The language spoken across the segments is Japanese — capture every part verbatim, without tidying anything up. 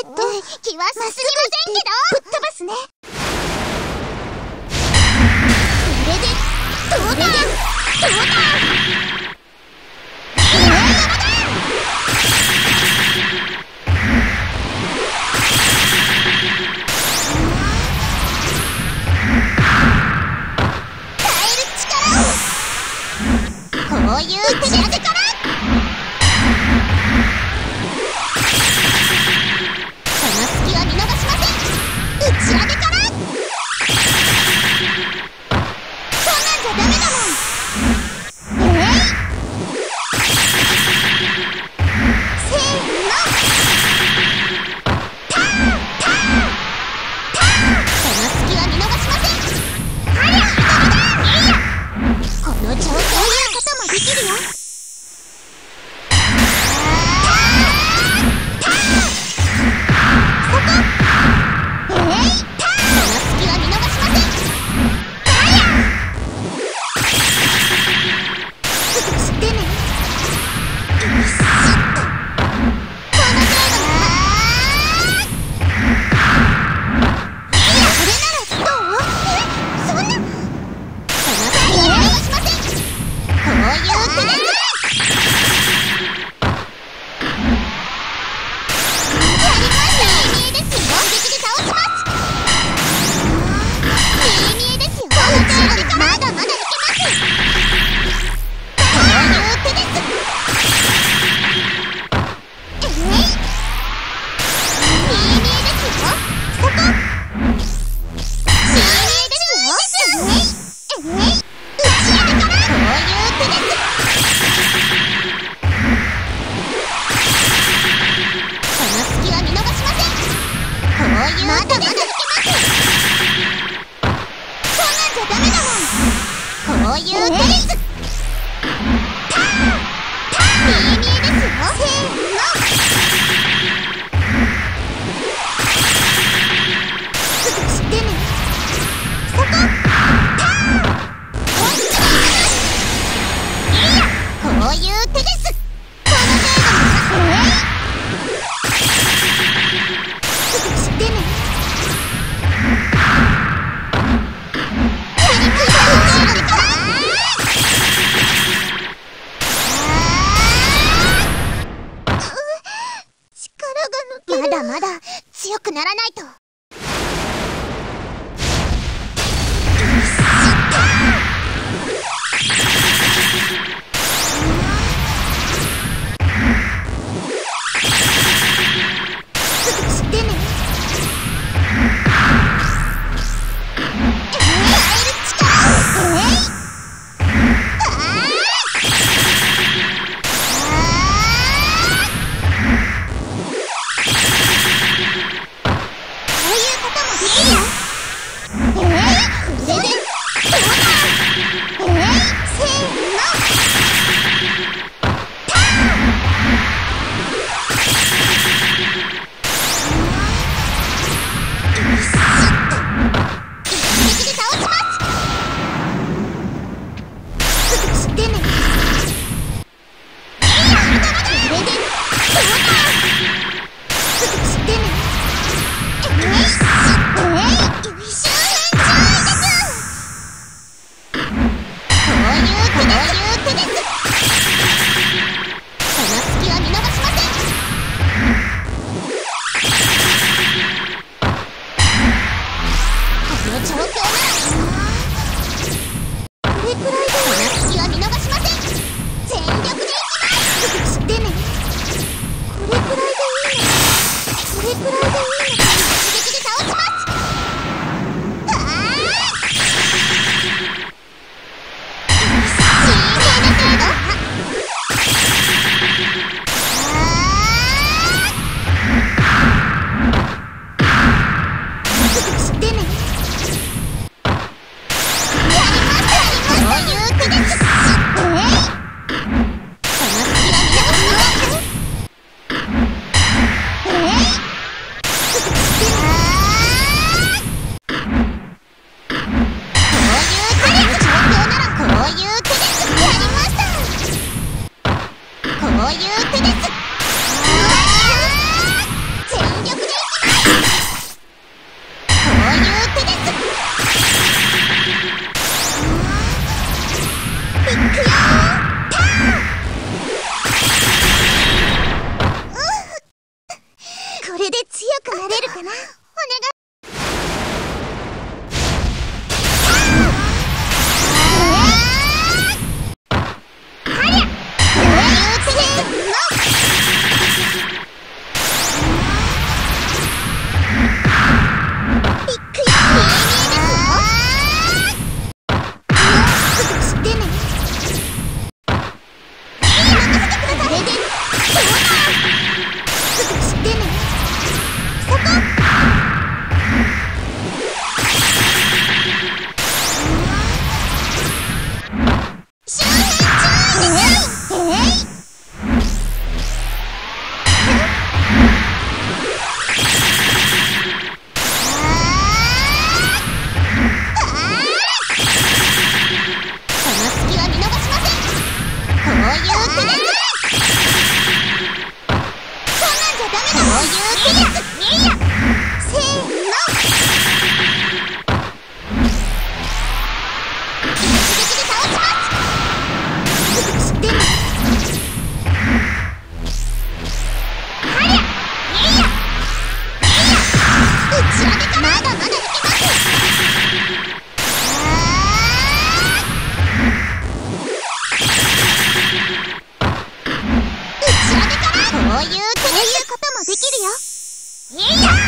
っと気は進みませんけどぶっ飛ばすね。これでどうだどうだこういう手当てからその隙は見逃しません。打ち上げからそんなんじゃダメだもん。えいせーのターターターその隙は見逃しません。ありゃダメだいいやこの状況のできるよ。そこえいその隙は見逃しません。ありゃすぐ知ってね。よいしょっとこの程度いやそれならどうえそんなその隙は見逃しません。こういう手です。こういう手です。ターター見え見えですよ。せーのすぐ知ってね。そこターこっちだいやこういう手です。この程度のすぐ知ってね。まだまだ強くならないと。すぐ知ってね。こういう手です。全力でもできるよ。いや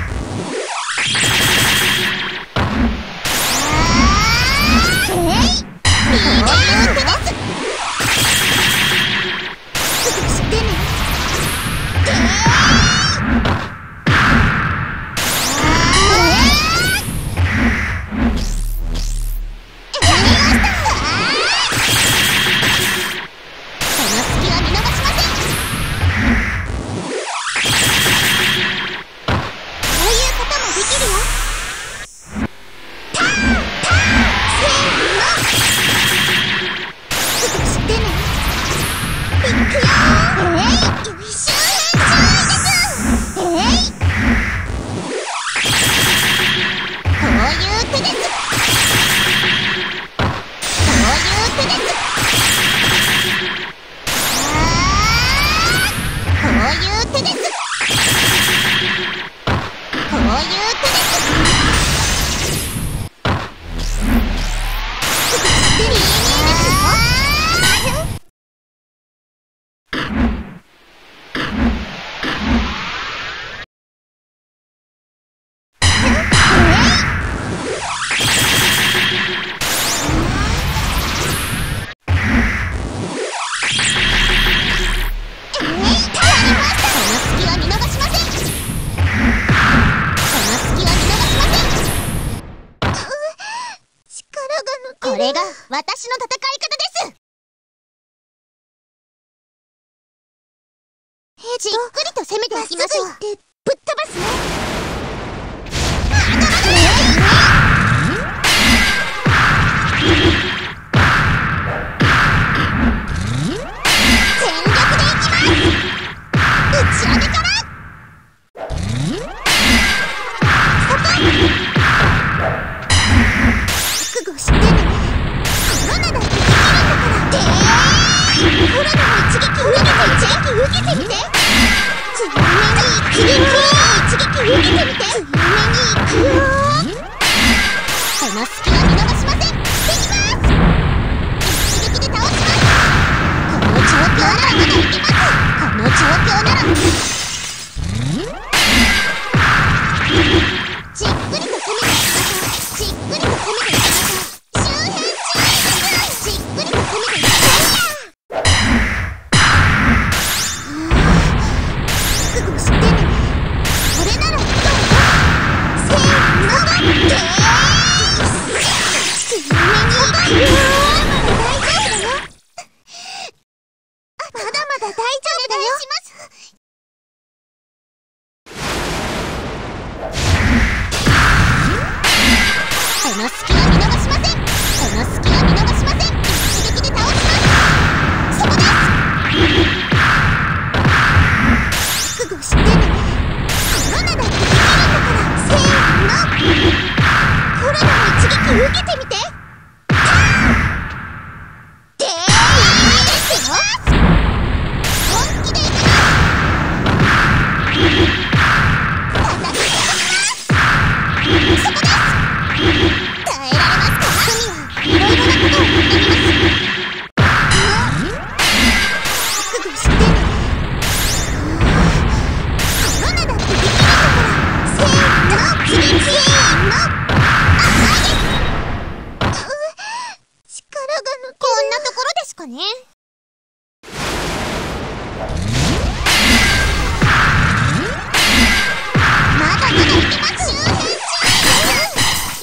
ーえい、こういう手です。すぐしてね。でーこれが私の戦い方です。じっくりと攻めていきましょう。ぶっ飛ばすね。全力でいきます。打ち上げからそこ覚悟してね。コロナだってできるんだからでーコロナの一撃受けて一撃受けてみて。強めに一撃一撃受けてみて。強めにいくよー。この隙を見逃しません。できます。一撃で倒します。この状況ならまだいけます。この状況ならじっくりと攻めていきましょう。じっくりと攻めていきましょう。周辺注意です。じっくりと攻めていきましょう。覚悟してね。これならどうぞ。せーのでー強めにいくよー。まだまだ大丈夫だよ。まだまだ大丈夫だよ。お願いします。この隙を見逃しません。この隙を見逃しません。一撃で倒します。そこです。覚悟してね。コロナだってできるんだからせーの。コロナの一撃受けてみて。でーですよ。本気でいきます。叩き潰します。そこです。耐えられますか？神はいろいろなことをやってみます。覚悟してね。コロナだってできるんだからせーの次せーの。甘いです。力が抜ける。こんなところですかね。まだまだいけます。周辺注意です。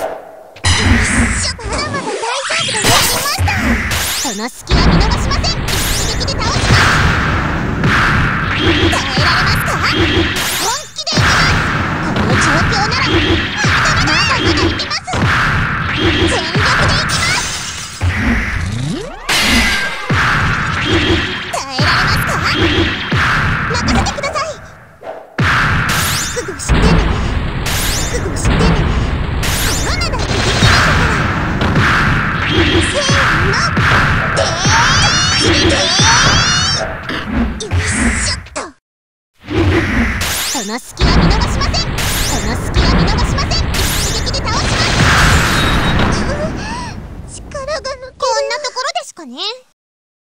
まだまだ大丈夫だよ。やりました。この隙を見逃しません。一撃で倒します。耐えられますか？本気でいきます。この状況ならまだまだまだまだいけます。全力でいきます。耐えられますか？任せてください。覚悟してね。覚悟してね。コロナだってできるんだからせーのでーでーよいしょっと。この隙を見逃しません。この隙を見逃しません。一撃で倒します。力が抜ける。こんなところですかね。